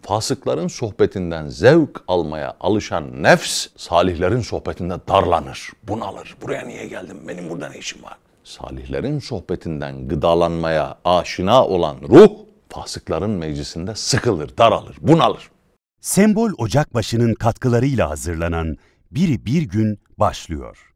Fasıkların sohbetinden zevk almaya alışan nefs, salihlerin sohbetinde darlanır, bunalır. Buraya niye geldim? Benim burada ne işim var? Salihlerin sohbetinden gıdalanmaya aşina olan ruh, fasıkların meclisinde sıkılır, daralır, bunalır. Sembol Ocakbaşı'nın katkılarıyla hazırlanan Biri Bir Gün başlıyor.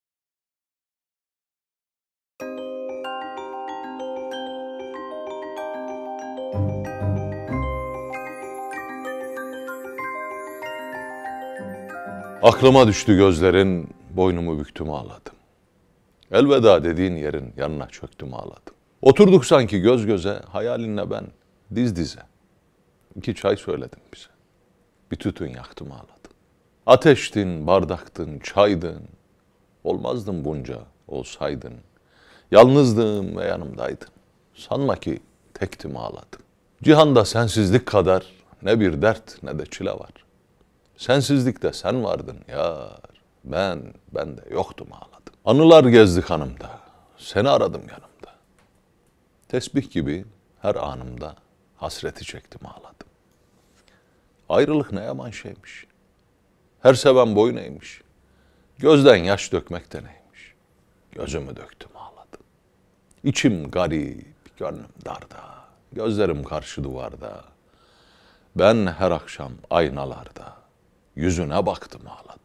Aklıma düştü gözlerin, boynumu büktüm ağladım. Elveda dediğin yerin yanına çöktüm ağladım. Oturduk sanki göz göze, hayalinle ben diz dize. 2 çay söyledim bize. Bir tütün yaktım ağladım. Ateştin, bardaktın, çaydın. Olmazdım bunca olsaydın. Yalnızdım ve yanımdaydın. Sanma ki tektim ağladım. Cihanda sensizlik kadar ne bir dert ne de çile var. Sensizlikte sen vardın yar. Ben de yoktum ağladım. Anılar gezdi kanımda. Seni aradım yanımda. Tesbih gibi her anımda hasreti çektim ağladım. Ayrılık ne yaman şeymiş. Her seven boyun eğmiş. Gözden yaş dökmek de neymiş. Gözümü döktüm ağladım. İçim garip, gönlüm darda. Gözlerim karşı duvarda. Ben her akşam aynalarda yüzüne baktım ağladım.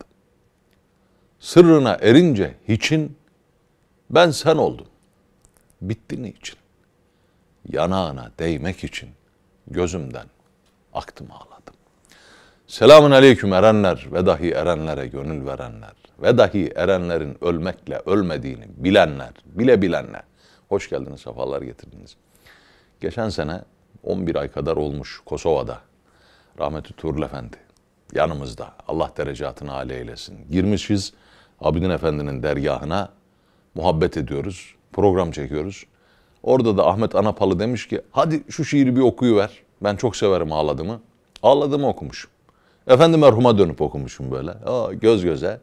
Sırrına erince hiçin ben sen oldum. Bitti niçin? Yanağına değmek için gözümden aktım ağladım. Selamun aleyküm erenler ve dahi erenlere gönül verenler ve dahi erenlerin ölmekle ölmediğini bilenler, bilenler. Hoş geldiniz, sefalar getirdiniz. Geçen sene 11 ay kadar olmuş Kosova'da rahmetli Tuğrul Efendi yanımızda. Allah derecatını âli eylesin. Girmişiz Abidin Efendi'nin dergahına, muhabbet ediyoruz, program çekiyoruz. Orada da Ahmet Anapalı demiş ki hadi şu şiiri bir okuyuver. Ben çok severim ağladığımı. Ağladığımı okumuşum. Efendi merhuma dönüp okumuşum böyle. Göz göze.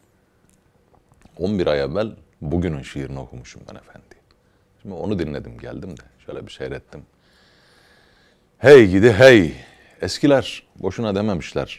11 ay evvel bugünün şiirini okumuşum ben efendi. Şimdi onu dinledim geldim de şöyle bir seyrettim. Hey gidi hey. Eskiler boşuna dememişler.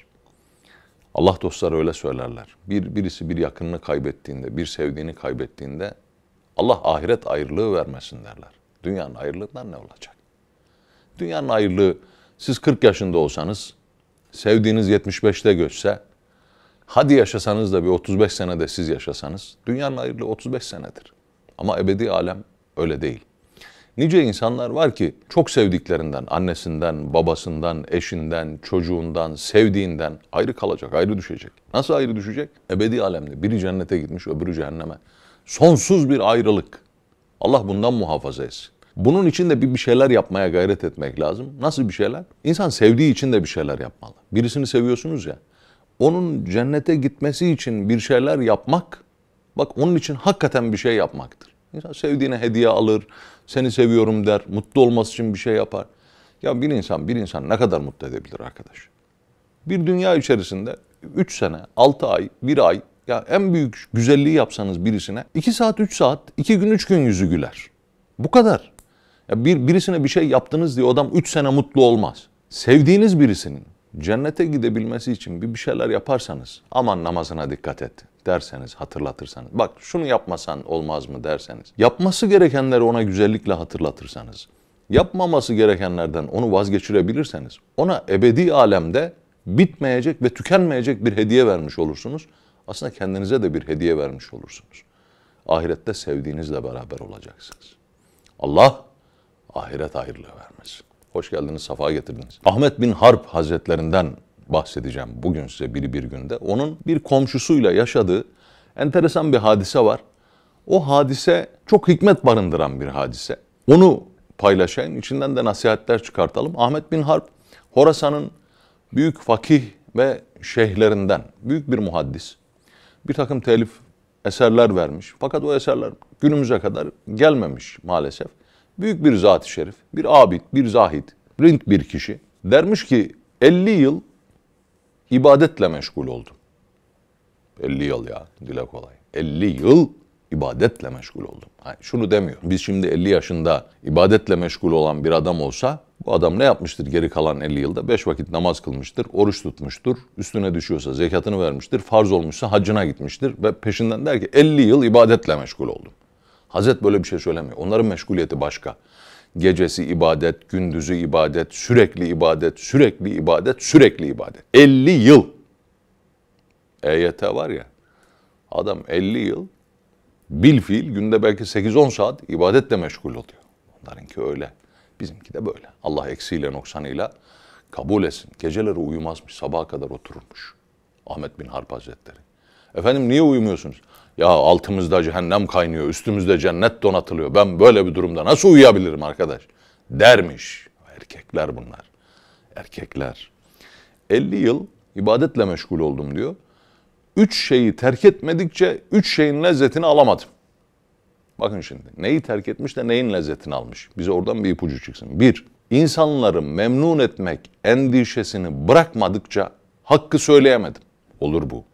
Allah dostları öyle söylerler. Birisi bir yakınını kaybettiğinde, bir sevdiğini kaybettiğinde Allah ahiret ayrılığı vermesin derler. Dünyanın ayrılığından ne olacak? Dünyanın ayrılığı siz 40 yaşında olsanız, sevdiğiniz 75'te göçse, hadi yaşasanız da bir 35 senede siz yaşasanız, dünyanın ayrılığı 35 senedir. Ama ebedi alem öyle değil. Nice insanlar var ki çok sevdiklerinden, annesinden, babasından, eşinden, çocuğundan, sevdiğinden ayrı kalacak, ayrı düşecek. Nasıl ayrı düşecek? Ebedi alemde. Biri cennete gitmiş, öbürü cehenneme. Sonsuz bir ayrılık. Allah bundan muhafaza etsin. Bunun için de bir şeyler yapmaya gayret etmek lazım. Nasıl bir şeyler? İnsan sevdiği için de bir şeyler yapmalı. Birisini seviyorsunuz ya, onun cennete gitmesi için bir şeyler yapmak, bak onun için hakikaten bir şey yapmaktır. İnsan sevdiğine hediye alır, seni seviyorum der, mutlu olması için bir şey yapar. Ya bir insan ne kadar mutlu edebilir arkadaş? Bir dünya içerisinde 3 sene, 6 ay, 1 ay, ya en büyük güzelliği yapsanız birisine 2 saat, 3 saat, 2 gün, 3 gün yüzü güler. Bu kadar. Ya birisine bir şey yaptınız diye o adam 3 sene mutlu olmaz. Sevdiğiniz birisinin cennete gidebilmesi için bir şeyler yaparsanız, aman namazına dikkat et derseniz, hatırlatırsanız, bak şunu yapmasan olmaz mı derseniz, yapması gerekenleri ona güzellikle hatırlatırsanız, yapmaması gerekenlerden onu vazgeçirebilirseniz, ona ebedi alemde bitmeyecek ve tükenmeyecek bir hediye vermiş olursunuz. Aslında kendinize de bir hediye vermiş olursunuz. Ahirette sevdiğinizle beraber olacaksınız. Allah ahiret ayrılığı vermesin. Hoş geldiniz, safa getirdiniz. Ahmet bin Harp Hazretlerinden bahsedeceğim bugün size bir günde. Onun bir komşusuyla yaşadığı enteresan bir hadise var. O hadise çok hikmet barındıran bir hadise. Onu paylaşayım, içinden de nasihatler çıkartalım. Ahmet bin Harp, Horasan'ın büyük fakih ve şeyhlerinden, büyük bir muhaddis. Bir takım telif eserler vermiş. Fakat o eserler günümüze kadar gelmemiş maalesef. Büyük bir zat-ı şerif, bir abid, bir zahid, rint bir kişi. Dermiş ki 50 yıl ibadetle meşgul oldum. 50 yıl ya, dile kolay. 50 yıl ibadetle meşgul oldum. Yani şunu demiyor. Biz şimdi 50 yaşında ibadetle meşgul olan bir adam olsa bu adam ne yapmıştır geri kalan 50 yılda? 5 vakit namaz kılmıştır, oruç tutmuştur, üstüne düşüyorsa zekatını vermiştir, farz olmuşsa haccına gitmiştir ve peşinden der ki 50 yıl ibadetle meşgul oldum. Hazret böyle bir şey söylemiyor. Onların meşguliyeti başka. Gecesi ibadet, gündüzü ibadet, sürekli ibadet, sürekli ibadet, sürekli ibadet. 50 yıl. EYT var ya, adam 50 yıl bilfiil günde belki 8-10 saat ibadetle meşgul oluyor. Onlarınki öyle. Bizimki de böyle. Allah eksiyle noksanıyla kabul etsin. Geceleri uyumazmış, sabaha kadar otururmuş. Ahmet bin Harp Hazretleri. Efendim niye uyumuyorsunuz? Ya altımızda cehennem kaynıyor, üstümüzde cennet donatılıyor. Ben böyle bir durumda nasıl uyuyabilirim arkadaş? Dermiş. Erkekler bunlar. Erkekler. 50 yıl ibadetle meşgul oldum diyor. 3 şeyi terk etmedikçe 3 şeyin lezzetini alamadım. Bakın şimdi neyi terk etmiş de neyin lezzetini almış. Bize oradan bir ipucu çıksın. 1. İnsanları memnun etmek endişesini bırakmadıkça hakkı söyleyemedim. Olur bu.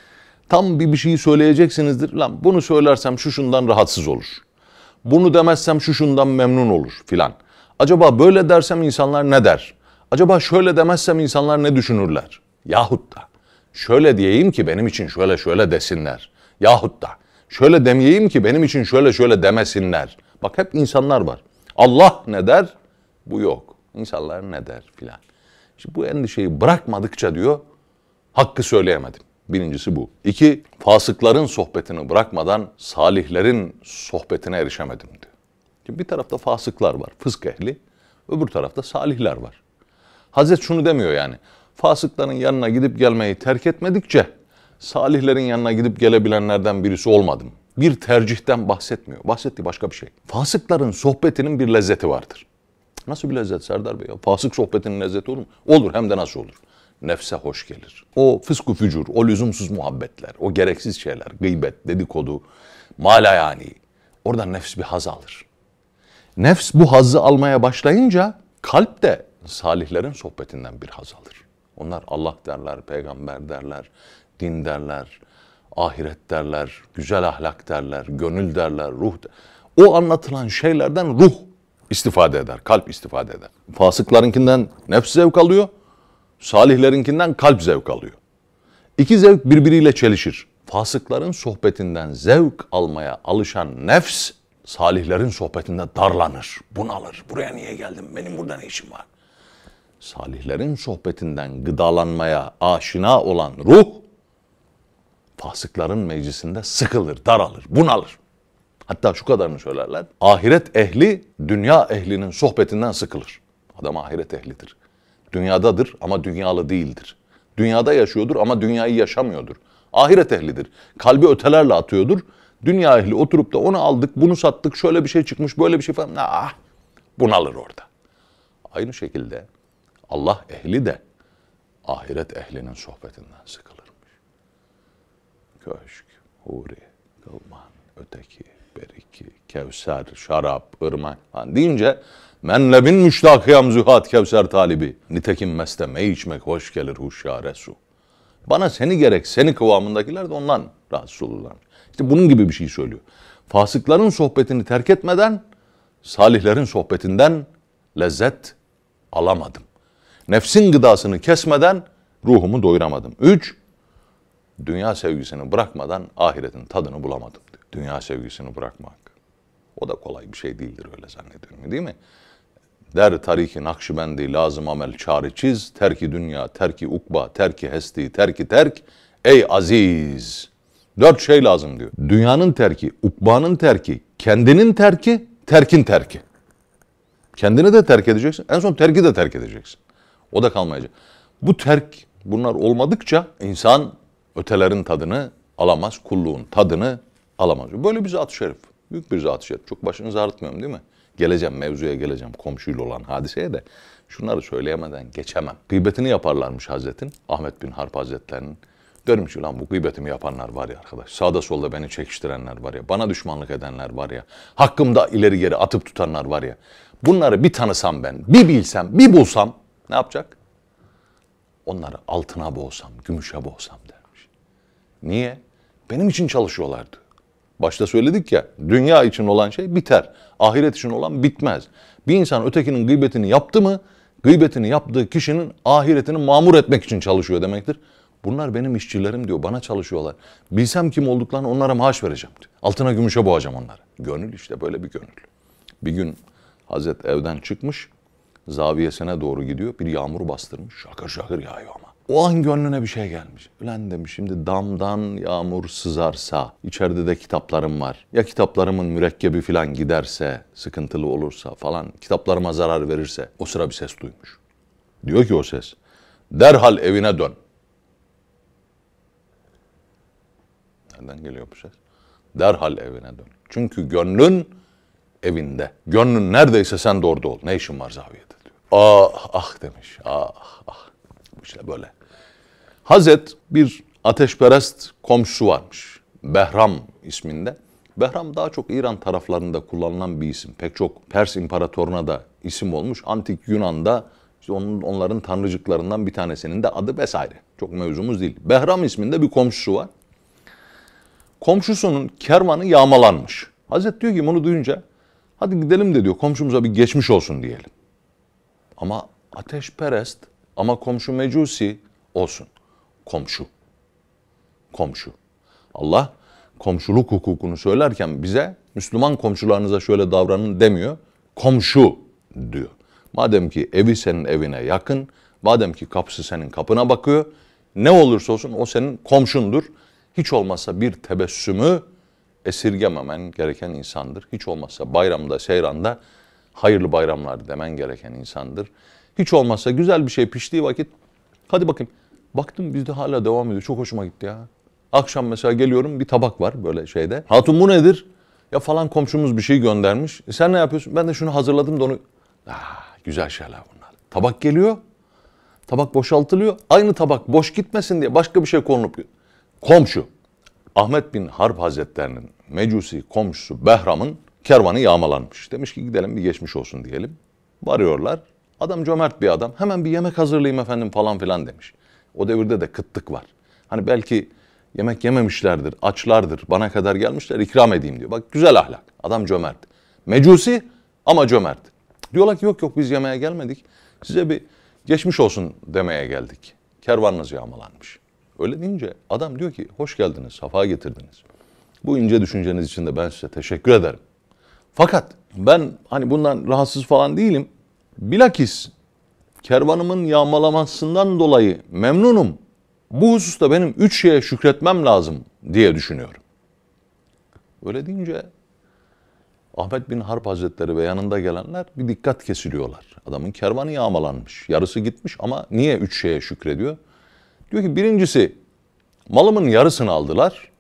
Tam bir şeyi söyleyeceksinizdir. Lan bunu söylersem şu şundan rahatsız olur. Bunu demezsem şu şundan memnun olur filan. Acaba böyle dersem insanlar ne der? Acaba şöyle demezsem insanlar ne düşünürler? Yahut da şöyle diyeyim ki benim için şöyle şöyle desinler. Yahut da şöyle demeyeyim ki benim için şöyle şöyle demesinler. Bak hep insanlar var. Allah ne der? Bu yok. İnsanlar ne der filan. İşte bu endişeyi bırakmadıkça diyor hakkı söyleyemedim. Birincisi bu. 2. Fasıkların sohbetini bırakmadan salihlerin sohbetine erişemedim diyor. Şimdi bir tarafta fasıklar var, fısk ehli. Öbür tarafta salihler var. Hazret şunu demiyor yani. Fasıkların yanına gidip gelmeyi terk etmedikçe salihlerin yanına gidip gelebilenlerden birisi olmadım. Bir tercihten bahsetmiyor. Bahsettiği başka bir şey. Fasıkların sohbetinin bir lezzeti vardır. Nasıl bir lezzet Serdar Bey? Ya? Fasık sohbetinin lezzeti olur mu? Olur, hem de nasıl olur? Nefse hoş gelir. O fısk-ı fücur, o lüzumsuz muhabbetler, o gereksiz şeyler, gıybet, dedikodu, malayani. Oradan nefs bir haz alır. Nefs bu hazzı almaya başlayınca kalp de salihlerin sohbetinden bir haz alır. Onlar Allah derler, peygamber derler, din derler, ahiret derler, güzel ahlak derler, gönül derler, ruh derler. O anlatılan şeylerden ruh istifade eder, kalp istifade eder. Fasıklarınkinden nefs zevk alıyor, salihlerinkinden kalp zevk alıyor. İki zevk birbiriyle çelişir. Fasıkların sohbetinden zevk almaya alışan nefs, salihlerin sohbetinde darlanır, bunalır. Buraya niye geldim, benim burada ne işim var? Salihlerin sohbetinden gıdalanmaya aşina olan ruh, fasıkların meclisinde sıkılır, daralır, bunalır. Hatta şu kadarını söylerler. Ahiret ehli, dünya ehlinin sohbetinden sıkılır. Adam ahiret ehlidir. Dünyadadır ama dünyalı değildir. Dünyada yaşıyordur ama dünyayı yaşamıyordur. Ahiret ehlidir. Kalbi ötelerle atıyordur. Dünya ehli oturup da onu aldık, bunu sattık, şöyle bir şey çıkmış, böyle bir şey falan. Bunalır orada. Aynı şekilde Allah ehli de ahiret ehlinin sohbetinden sıkılırmış. Köşk, huri, kılman, öteki, beriki, kevser, şarap, ırmak deyince menlebin müştakıyam zühad kevser talibi. Nitekim mesteme içmek hoş gelir huşyare su. Bana seni gerek, seni kıvamındakiler de ondan rahatsız olurlar. İşte bunun gibi bir şey söylüyor. Fasıkların sohbetini terk etmeden salihlerin sohbetinden lezzet alamadım. Nefsin gıdasını kesmeden ruhumu doyuramadım. 3. Dünya sevgisini bırakmadan ahiretin tadını bulamadım diyor. Dünya sevgisini bırakmak. O da kolay bir şey değildir öyle zannediyorum, değil mi? Der tariki Nakşibendi lazım amel çare çiz, terki dünya, terki ukba, terki hesti, terki terk, ey aziz. 4 şey lazım diyor. Dünyanın terki, ukbanın terki, kendinin terki, terkin terki. Kendini de terk edeceksin, en son terki de terk edeceksin. O da kalmayacak. Bu terk, bunlar olmadıkça insan ötelerin tadını alamaz, kulluğun tadını alamaz. Böyle bir zat-ı şerif, büyük bir zat-ı şerif. Çok başınızı ağrıtmıyorum değil mi? Geleceğim, mevzuya geleceğim, komşuyla olan hadiseye de şunları söyleyemeden geçemem. Gıybetini yaparlarmış Hazretin, Ahmet bin Harp Hazretleri'nin. Diyorum ki lan bu gıybetimi yapanlar var ya arkadaş, sağda solda beni çekiştirenler var ya, bana düşmanlık edenler var ya, hakkımda ileri geri atıp tutanlar var ya, bunları bir tanısam ben, bir bilsem, bir bulsam ne yapacak? Onları altına boğsam, gümüşe boğsam dermiş. Niye? Benim için çalışıyorlardı. Başta söyledik ya, dünya için olan şey biter. Ahiret için olan bitmez. Bir insan ötekinin gıybetini yaptı mı, gıybetini yaptığı kişinin ahiretini mamur etmek için çalışıyor demektir. Bunlar benim işçilerim diyor, bana çalışıyorlar. Bilsem kim olduklarını onlara maaş vereceğim diyor. Altına gümüşe boğacağım onları. Gönül işte böyle bir gönül. Bir gün Hazret evden çıkmış, zaviyesine doğru gidiyor. Bir yağmur bastırmış, şakır şakır yağıyor ama. O an gönlüne bir şey gelmiş. Ulan demiş, şimdi damdan yağmur sızarsa, içeride de kitaplarım var. Ya kitaplarımın mürekkebi falan giderse, sıkıntılı olursa falan, kitaplarıma zarar verirse, o sıra bir ses duymuş. Diyor ki o ses, derhal evine dön. Nereden geliyor bu ses? Derhal evine dön. Çünkü gönlün evinde. Gönlün neredeyse sen de orada ol. Ne işin var zaviyede diyor. Ah ah demiş. Ah ah. İşte böyle. Hazret bir ateşperest komşusu varmış. Behram isminde. Behram daha çok İran taraflarında kullanılan bir isim. Pek çok Pers imparatoruna da isim olmuş. Antik Yunan'da işte onların tanrıcıklarından bir tanesinin de adı vesaire. Çok mevzumuz değil. Behram isminde bir komşusu var. Komşusunun kervanı yağmalanmış. Hazret diyor ki bunu duyunca hadi gidelim de diyor komşumuza bir geçmiş olsun diyelim. Ama ateşperest ama komşu mecusi olsun. Komşu. Komşu. Allah komşuluk hukukunu söylerken bize Müslüman komşularınıza şöyle davranın demiyor. Komşu diyor. Madem ki evi senin evine yakın, madem ki kapısı senin kapına bakıyor, ne olursa olsun o senin komşundur. Hiç olmazsa bir tebessümü esirgememen gereken insandır. Hiç olmazsa bayramda, seyranda hayırlı bayramlar demen gereken insandır. Hiç olmazsa güzel bir şey piştiği vakit hadi bakayım. Baktım bizde hala devam ediyor. Çok hoşuma gitti ya. Akşam mesela geliyorum bir tabak var böyle şeyde. Hatun bu nedir? Ya falan komşumuz bir şey göndermiş. Sen ne yapıyorsun? Ben de şunu hazırladım da onu. Güzel şeyler bunlar. Tabak geliyor. Tabak boşaltılıyor. Aynı tabak boş gitmesin diye başka bir şey konulup. Komşu. Ahmet bin Harp Hazretlerinin mecusi komşusu Behram'ın kervanı yağmalanmış. Demiş ki gidelim bir geçmiş olsun diyelim. Varıyorlar. Adam cömert bir adam. Hemen bir yemek hazırlayayım efendim falan filan demiş. O devirde de kıtlık var. Hani belki yemek yememişlerdir, açlardır. Bana kadar gelmişler ikram edeyim diyor. Bak güzel ahlak. Adam cömert. Mecusi ama cömert. Diyorlar ki yok biz yemeğe gelmedik. Size bir geçmiş olsun demeye geldik. Kervanınız yağmalanmış. Öyle deyince adam diyor ki hoş geldiniz, safa getirdiniz. Bu ince düşünceniz için de ben size teşekkür ederim. Fakat ben hani bundan rahatsız falan değilim. Bilakis kervanımın yağmalamasından dolayı memnunum. Bu hususta benim 3 şeye şükretmem lazım diye düşünüyorum. Öyle deyince Ahmet bin Harp Hazretleri ve yanında gelenler bir dikkat kesiliyorlar. Adamın kervanı yağmalanmış, yarısı gitmiş ama niye 3 şeye şükrediyor? Diyor ki birincisi malımın yarısını aldılar,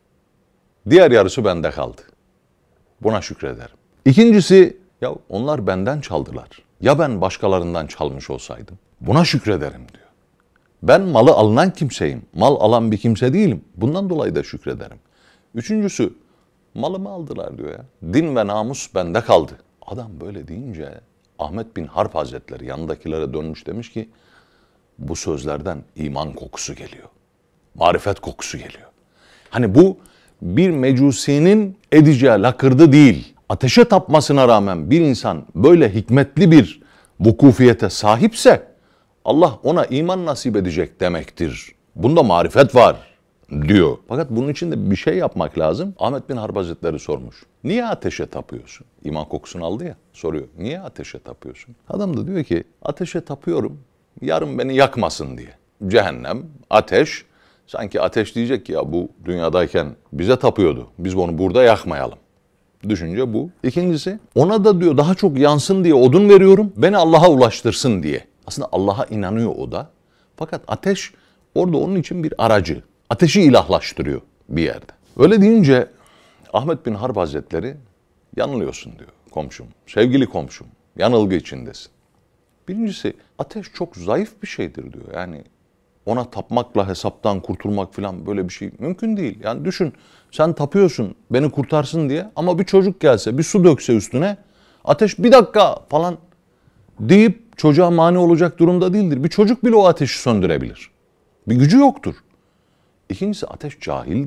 diğer yarısı bende kaldı. Buna şükrederim. İkincisi ya onlar benden çaldılar. Ya ben başkalarından çalmış olsaydım? Buna şükrederim diyor. Ben malı alınan kimseyim. Mal alan bir kimse değilim. Bundan dolayı da şükrederim. Üçüncüsü malımı aldılar diyor ya. Din ve namus bende kaldı. Adam böyle deyince Ahmet bin Harp Hazretleri yanındakilere dönmüş demiş ki bu sözlerden iman kokusu geliyor. Marifet kokusu geliyor. Hani bu bir mecusinin edeceği lakırdı değil. Ateşe tapmasına rağmen bir insan böyle hikmetli bir vukufiyete sahipse Allah ona iman nasip edecek demektir. Bunda marifet var diyor. Fakat bunun için de bir şey yapmak lazım. Ahmet bin Harp Hazretleri sormuş. Niye ateşe tapıyorsun? İman kokusunu aldı ya soruyor. Niye ateşe tapıyorsun? Adam da diyor ki ateşe tapıyorum yarın beni yakmasın diye. Cehennem, ateş. Sanki ateş diyecek ki ya bu dünyadayken bize tapıyordu. Biz onu burada yakmayalım. Düşünce bu. İkincisi ona da diyor daha çok yansın diye odun veriyorum. Beni Allah'a ulaştırsın diye. Aslında Allah'a inanıyor o da. Fakat ateş orada onun için bir aracı. Ateşi ilahlaştırıyor bir yerde. Öyle deyince Ahmet bin Harp Hazretleri yanılıyorsun diyor komşum. Sevgili komşum yanılgı içindesin. Birincisi ateş çok zayıf bir şeydir diyor. Yani ona tapmakla hesaptan kurtulmak falan böyle bir şey mümkün değil. Yani düşün sen tapıyorsun beni kurtarsın diye ama bir çocuk gelse bir su dökse üstüne ateş bir dakika falan deyip çocuğa mani olacak durumda değildir. Bir çocuk bile o ateşi söndürebilir. Bir gücü yoktur. İkincisi ateş cahildir.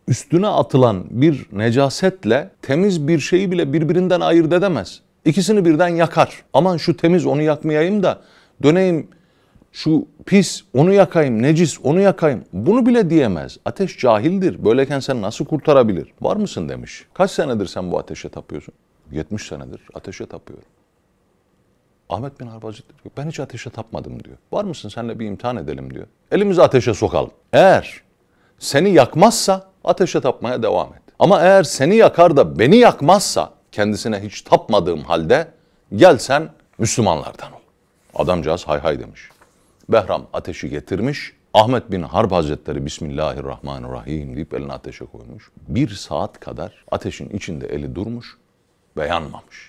üstüne atılan bir necasetle temiz bir şeyi bile birbirinden ayırt edemez. İkisini birden yakar. Aman şu temiz onu yakmayayım da döneyim şu pis onu yakayım, necis onu yakayım. Bunu bile diyemez. Ateş cahildir. Böyleyken sen nasıl kurtarabilir? Var mısın demiş. Kaç senedir sen bu ateşe tapıyorsun? 70 senedir ateşe tapıyorum. Ahmet bin Harp Hazretleri diyor, ben hiç ateşe tapmadım diyor. Var mısın seninle bir imtihan edelim diyor. Elimizi ateşe sokalım. Eğer seni yakmazsa ateşe tapmaya devam et. Ama eğer seni yakar da beni yakmazsa kendisine hiç tapmadığım halde gel sen Müslümanlardan ol. Adamcağız hay hay demiş. Behram ateşi getirmiş. Ahmet bin Harp Hazretleri Bismillahirrahmanirrahim deyip elini ateşe koymuş. 1 saat kadar ateşin içinde eli durmuş ve yanmamış.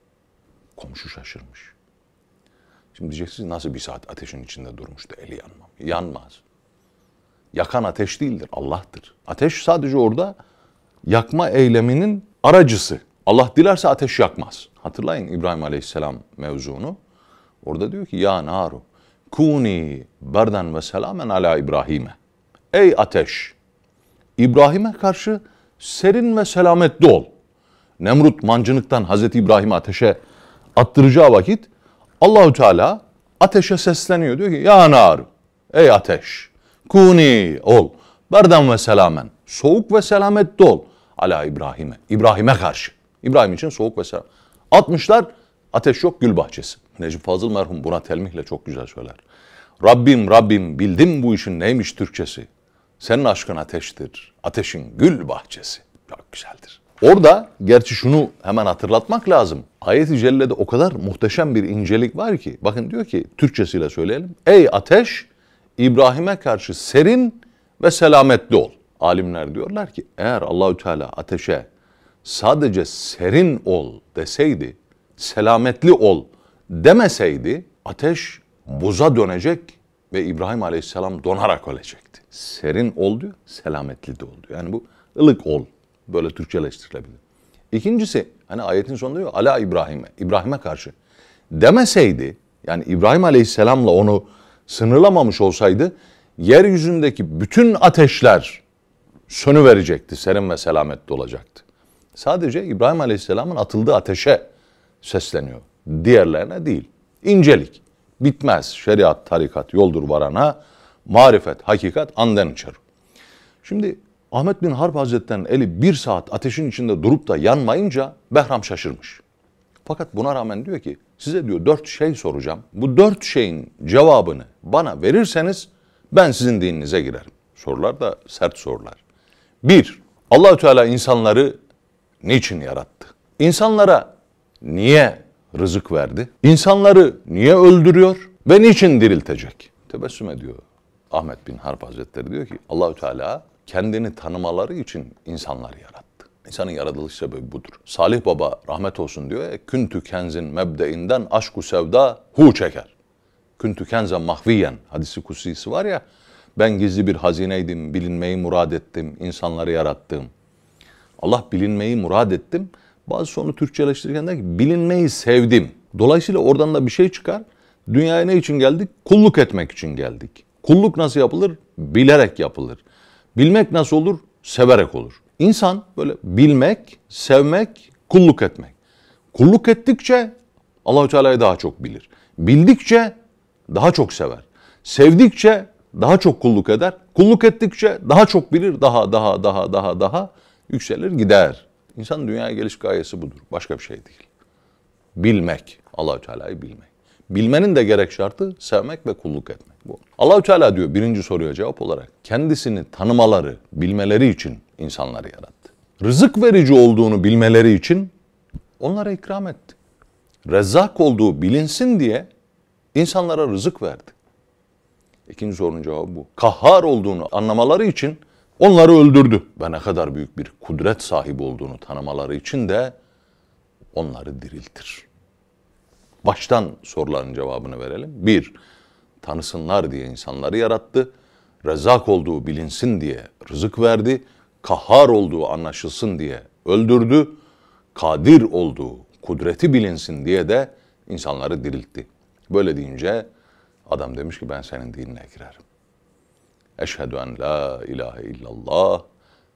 Komşu şaşırmış. Şimdi diyeceksiniz nasıl 1 saat ateşin içinde durmuş da eli yanmam. Yanmaz. Yakan ateş değildir, Allah'tır. Ateş sadece orada yakma eyleminin aracısı. Allah dilerse ateş yakmaz. Hatırlayın İbrahim Aleyhisselam mevzunu. Orada diyor ki ya naru kuni berden ve selamen ala İbrahim'e. Ey ateş, İbrahim'e karşı serin ve selametli ol. Nemrut mancınıktan Hazreti İbrahim'i ateşe attıracağı vakit Allahü Teala ateşe sesleniyor. Diyor ki ya naru, ey ateş, kuni ol, berden ve selamen, soğuk ve selametli ol. Ala İbrahim'e, İbrahim'e karşı. İbrahim için soğuk ve selamet. Atmışlar, ateş yok, gül bahçesi. Necip Fazıl merhum buna telmihle çok güzel söyler. Rabbim Rabbim bildim bu işin neymiş Türkçesi. Senin aşkın ateştir, ateşin gül bahçesi. Çok güzeldir. Orada gerçi şunu hemen hatırlatmak lazım. Ayet-i Celle'de o kadar muhteşem bir incelik var ki. Bakın diyor ki Türkçesiyle söyleyelim. Ey ateş İbrahim'e karşı serin ve selametli ol. Alimler diyorlar ki eğer Allahü Teala ateşe sadece serin ol deseydi, selametli ol demeseydi ateş buza dönecek ve İbrahim Aleyhisselam donarak ölecekti. Serin ol diyor, selametli de ol diyor. Yani bu ılık ol. Böyle Türkçeleştirilebilir. İkincisi hani ayetin sonunda diyor ala İbrahim'e, İbrahim'e karşı demeseydi yani İbrahim Aleyhisselam'la onu sınırlamamış olsaydı yeryüzündeki bütün ateşler sönüverecekti, serin ve selametli olacaktı. Sadece İbrahim Aleyhisselam'ın atıldığı ateşe sesleniyor. Diğerlerine değil. İncelik. Bitmez. Şeriat, tarikat yoldur varana, marifet, hakikat anden içer. Şimdi Ahmet bin Harp Hazretleri'nin eli 1 saat ateşin içinde durup da yanmayınca Behram şaşırmış. Fakat buna rağmen diyor ki size diyor 4 şey soracağım. Bu 4 şeyin cevabını bana verirseniz ben sizin dininize girerim. Sorular da sert sorular. 1. Allahü Teala insanları niçin yarattı? İnsanlara niye rızık verdi? İnsanları niye öldürüyor ve niçin diriltecek? Tebessüm ediyor Ahmet bin Harp Hazretleri diyor ki Allahü Teala kendini tanımaları için insanları yarattı. İnsanın yaratılış sebebi budur. Salih Baba rahmet olsun diyor ya, küntü kenzin mebdeinden aşku sevda hu çeker. Küntü kenzen mahviyen hadisi kutsisi var ya, ben gizli bir hazineydim, bilinmeyi murad ettim, insanları yarattım. Allah bilinmeyi murad ettim. Bazı sonu Türkçeleştirirken der ki bilinmeyi sevdim. Dolayısıyla oradan da bir şey çıkar. Dünyaya ne için geldik? Kulluk etmek için geldik. Kulluk nasıl yapılır? Bilerek yapılır. Bilmek nasıl olur? Severek olur. İnsan böyle bilmek, sevmek, kulluk etmek. Kulluk ettikçe Allahü Teala'yı daha çok bilir. Bildikçe daha çok sever. Sevdikçe daha çok kulluk eder. Kulluk ettikçe daha çok bilir, daha yükselir gider. İnsanın dünyaya geliş gayesi budur. Başka bir şey değil. Bilmek, Allahü Teala'yı bilmek. Bilmenin de gerek şartı sevmek ve kulluk etmek. Bu. Allahü Teala diyor birinci soruya cevap olarak kendisini tanımaları, bilmeleri için insanları yarattı. Rızık verici olduğunu bilmeleri için onlara ikram etti. Rezzak olduğu bilinsin diye insanlara rızık verdi. İkinci sorunun cevabı bu. Kahhar olduğunu anlamaları için onları öldürdü. Ve ne kadar büyük bir kudret sahibi olduğunu tanımaları için de onları diriltir. Baştan soruların cevabını verelim. 1. Tanısınlar diye insanları yarattı. Rezzak olduğu bilinsin diye rızık verdi. Kahhar olduğu anlaşılsın diye öldürdü. Kadir olduğu, kudreti bilinsin diye de insanları diriltti. Böyle deyince adam demiş ki ben senin dinine girerim. Eşhedü en la ilahe illallah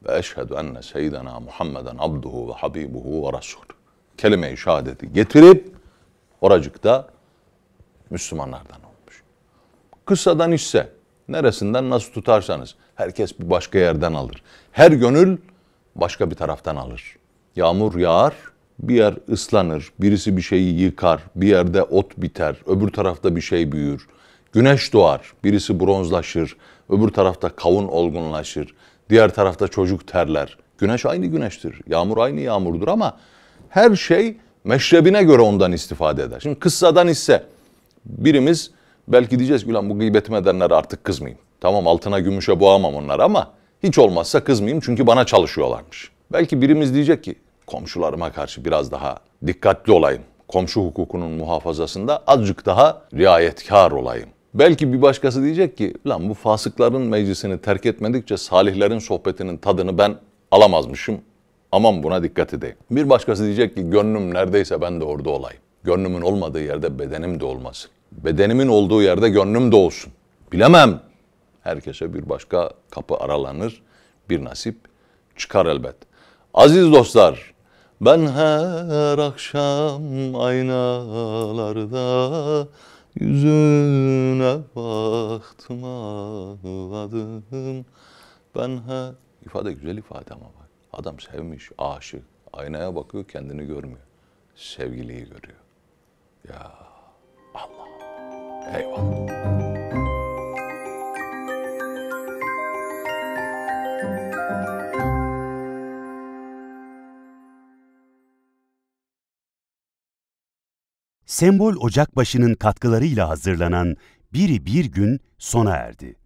ve eşhedü enne seyyidena Muhammeden abduhu ve habibuhu ve rasul. Kelime-i şehadeti getirip oracıkta Müslümanlardan olmuş. Kıssadan ise neresinden nasıl tutarsanız herkes bir başka yerden alır. Her gönül başka bir taraftan alır. Yağmur yağar, bir yer ıslanır, birisi bir şeyi yıkar, bir yerde ot biter, öbür tarafta bir şey büyür. Güneş doğar, birisi bronzlaşır, öbür tarafta kavun olgunlaşır, diğer tarafta çocuk terler. Güneş aynı güneştir, yağmur aynı yağmurdur ama her şey meşrebine göre ondan istifade eder. Şimdi kıssadan ise birimiz belki diyeceğiz ki ulan bu gıybetimi edenlere artık kızmayayım. Tamam altına gümüşe boğamam onları ama hiç olmazsa kızmayayım çünkü bana çalışıyorlarmış. Belki birimiz diyecek ki komşularıma karşı biraz daha dikkatli olayım. Komşu hukukunun muhafazasında azıcık daha riayetkar olayım. Belki bir başkası diyecek ki lan bu fasıkların meclisini terk etmedikçe salihlerin sohbetinin tadını ben alamazmışım. Aman buna dikkat edeyim. Bir başkası diyecek ki gönlüm neredeyse ben de orada olayım. Gönlümün olmadığı yerde bedenim de olmasın. Bedenimin olduğu yerde gönlüm de olsun. Bilemem. Herkese bir başka kapı aralanır, bir nasip çıkar elbet. Aziz dostlar, ben her akşam aynalarda yüzüne baktım ağladım. Ben her... İfade güzel ifade ama bak. Adam sevmiş, aşık. Aynaya bakıyor, kendini görmüyor. Sevgiliyi görüyor. Ya Allah. Eyvallah. Sembol Ocakbaşı'nın katkılarıyla hazırlanan Biri Bir Gün sona erdi.